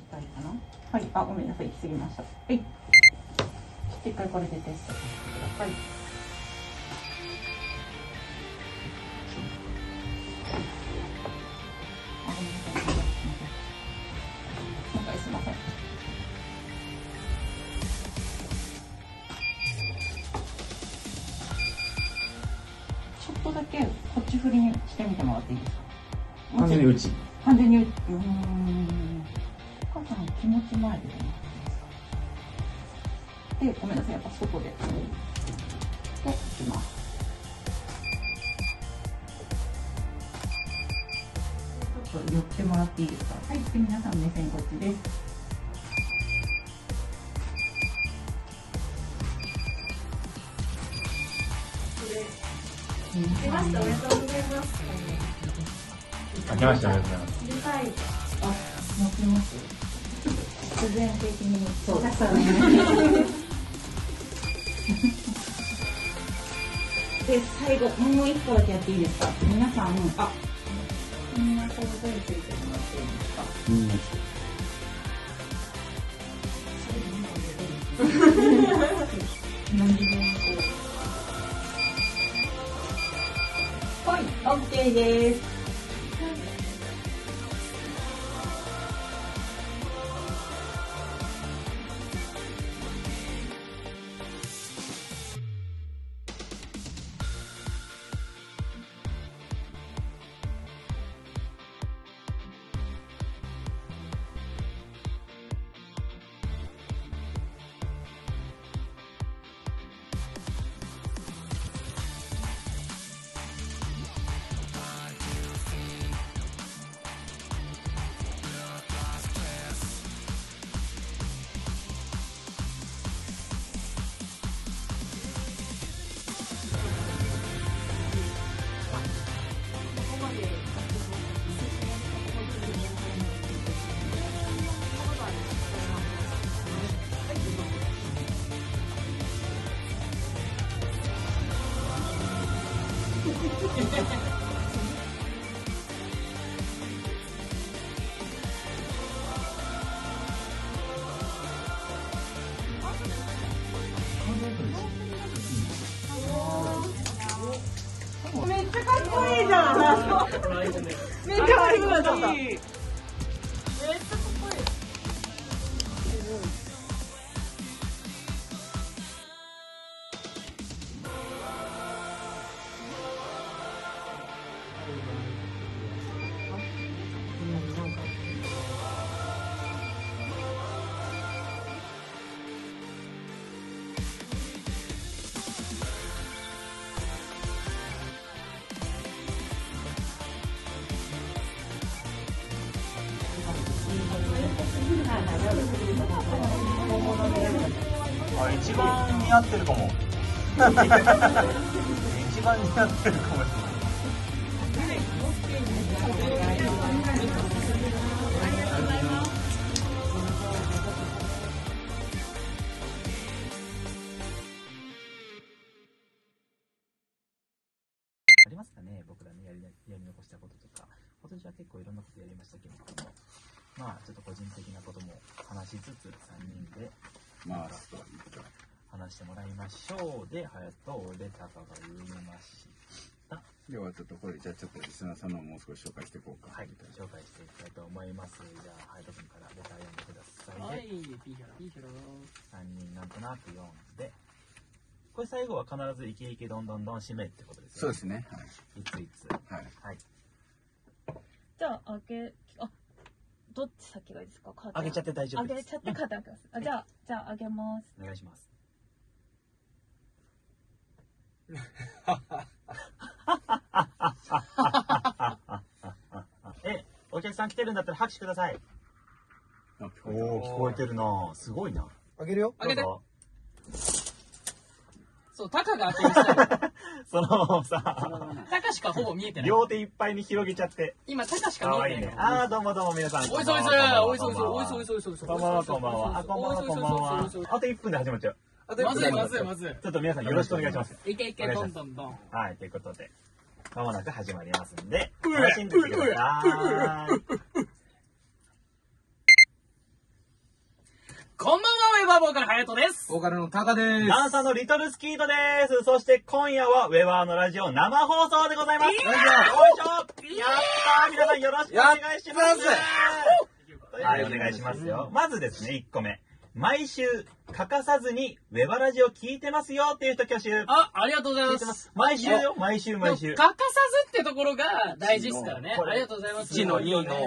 いかな。はい、あ、ごめんなさい、行き過ぎました。はい。一回これでテストさせてください。あ、ごめんなさい。もう一回すいません。ちょっとだけこっち振りにしてみてもらっていいですか。 完全に内。 完全にお母さん気持ち前でで、ごめんなさい、やっぱ外で。で、行きます。ちょっと寄ってもらっていいですか。はい、で、皆さん目線こっちです。 出ました。おめでとうございます。 あ、来ました。ありがとうございます。 はい。 あ、持ってます。必然的に。そうですね。で、最後、もう一個だけやっていいですか。皆さん、あ、みんなこう手についてもらっていいですか。何でもこう。はい、オッケーです。めっちゃかっこいいじゃん。めっちゃかっこいい。めっちゃかっこいい。 あ、一番似合ってるかも。一番似合ってるかもしれない。ありますかね、僕らね、やり残したこととか。今年は結構いろんなことやりましたけれども、まあちょっと個人的なことも話しつつ3人で話してもらいましょう。で、ハヤト、俺、タカが言いました。 ではちょっとこれじゃあちょっとリスナーさんのもう少し紹介していこうか。 はい、紹介していきたいと思います。じゃあ、ハヤト君からレター読んでください。 はい、ピーヒャラピーヒャラ。 3人なんとなく読んで、これ最後は必ずイケイケどんどんどん締めってことですよね。 そうですね。はい。 いついつ。 はい。 はい。 じゃあ、どっち先がいいですか。 あげちゃって大丈夫です。 あげちゃってカード開けます。あ、じゃあ、あげます。 お願いします。お客さん来てるんだったら拍手ください。おお、聞こえてるな。すごいな。 あげるよ。 あげて。 そう、タカが開けるしたい。 そのさ、 タカしかほぼ見えてない。 両手いっぱいに広げちゃって。 今タカしか見えてない。 ああ、どうもどうも皆さん。 おいそいそい、おいそいそい、おいそいそいそいそい。 こんばんは、こんばんは。あ、こんばんは、こんばんは。あと1分で始まっちゃう。 まずいまずいまずい。 ちょっと皆さんよろしくお願いします。 いけいけ、どんどんどん。 はい、ということで、まもなく始まりますんで、楽しんできてください。 こんばんは、ウェバーボーカル、はやとです。 ボーカルのタカです。 ダンサーのリトルスキートです。そして今夜はウェバーのラジオ生放送でございます。よいしょ。やったー、皆さんよろしくお願いします。はい、お願いしますよ。まずですね、1個目。毎週欠かさずにウェバラジオ聞いてますよっていう人挙手。 ありがとうございます。 毎週よ、毎週。 欠かさずってところが大事ですからね。ありがとうございます。 1の2の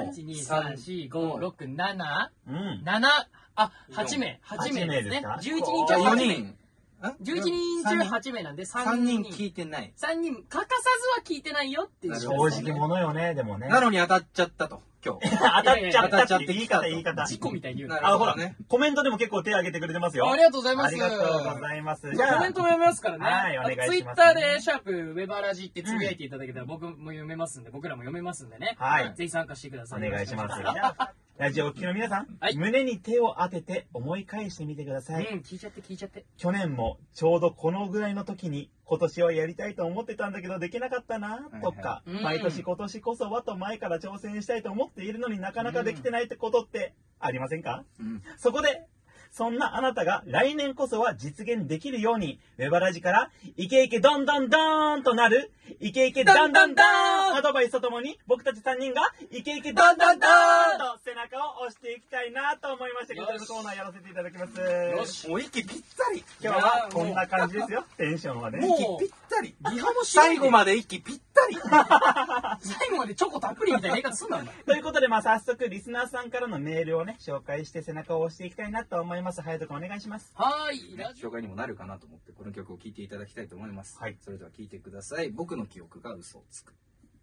1、2、3、4、5、6、7、7、8名。8名ですね。11人中 4人。 11人中8名なんで 3人聞いてない。 3人、欠かさずは聞いてないよっていう。 正直者よね、でもね。 なのに当たっちゃったと、今日。 当たっちゃったって言い方。 事故みたいに言うな。 ほら、コメントでも結構手挙げてくれてますよ。 ありがとうございます。 ありがとうございます。 じゃあ、コメントも読めますからね。 はい、お願いします。 ツイッターで、シャープ、ウェバラジってつぶやいていただけたら僕も読めますんで、僕らも読めますんでね。 はい。 ぜひ参加してください。 お願いします。ラジオを聴きの皆さん、胸に手を当てて思い返してみてください。 聞いちゃって。 去年もちょうどこのぐらいの時に今年はやりたいと思ってたんだけどできなかったなとか、毎年今年こそはと前から挑戦したいと思っているのになかなかできてないってことってありませんか？そこで、そんなあなたが来年こそは実現できるように、ウェバラジからイケイケドンドンドーンとなるイケイケドンドンドーンアドバイスとともに僕たち3人がイケイケドンドンドーンと背中を押していきたいなと思いまして、こちらのコーナーやらせていただきます。 よし、もう息ぴったり。 今日はこんな感じですよ、テンションはね。 息ぴったり。 リハもし最後まで息ぴったり。 最後までチョコたっぷりみたいな言い方すんなんだ。 ということで、早速リスナーさんからのメールをね、紹介して背中を押していきたいなと思います。隼人君お願いします。 紹介にもなるかなと思ってこの曲を聴いていただきたいと思います。 はい。 それでは聴いてください。僕の記憶が嘘をつく。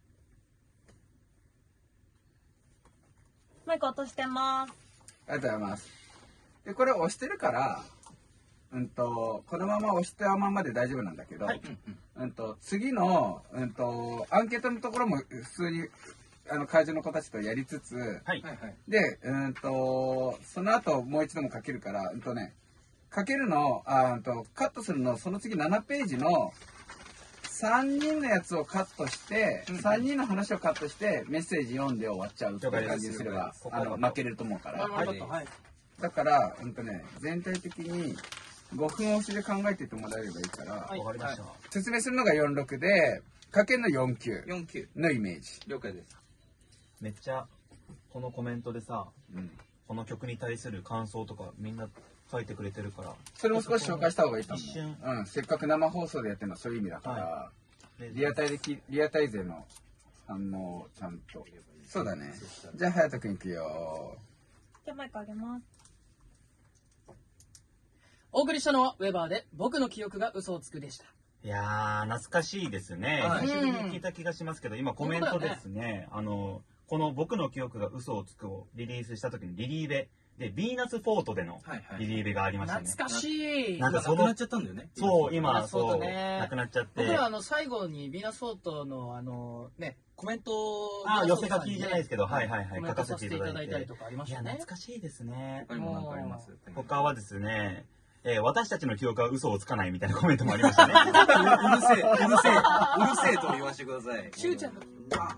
マイク落としてます。 ありがとうございます。で、これ押してるから、このまま押したままで大丈夫なんだけど、次の、アンケートのところも普通に会場の子たちとやりつつ、で、その後もう一度もかけるから、かけるの、カットするの、その次7ページの3人のやつをカットして、3人の話をカットして、メッセージ読んで終わっちゃうっていう感じにすれば、負けれると思うから。だから、全体的に5分押しで考えていってもらえればいいから、説明するのが46で、かけるの49のイメージ。 了解です。 めっちゃこのコメントでさ、この曲に対する感想とかみんな書いてくれてるから、 それも少し紹介した方がいいと思う。 一瞬、 せっかく生放送でやってるのはそういう意味だから、リアタイ勢の反応をちゃんと。そうだね。じゃあ隼人君いくよ。 じゃあマイクあげます。 お送りしたのはウェバーで僕の記憶が嘘をつくでした。 いやー、懐かしいですね。久しぶりに聞いた気がしますけど、今コメントですね、この僕の記憶が嘘をつくをリリースした時にリリーベで、ヴィーナスフォートでのリリーベがありましたね。 懐かしい。 なんかなくなっちゃったんだよね。 そう、今、そう、なくなっちゃって。 僕ら最後にヴィーナスフォートのコメント寄せ書きじゃないですけど、はい、 書かせていただいたりとかありましたね。 いや、懐かしいですね。 他はですね、私たちの記憶は嘘をつかないみたいなコメントもありましたね。 うるせえと言わせてください。 しゅうちゃんの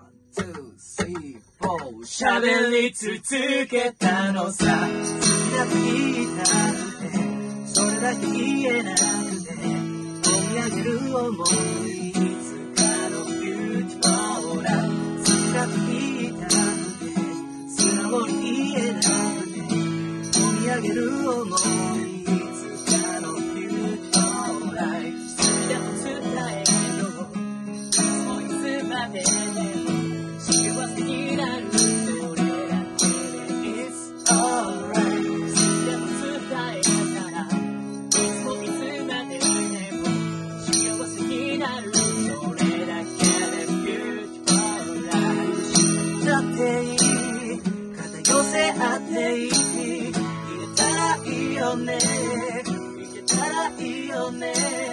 喋り続けたのさ、好きだと言いたくて、それだけ言えなくて、込み上げる想い、いつかのビューティフォーラー、好きだと言いたくて、素直に言えなくて、込み上げる想い、いけたらいいよね。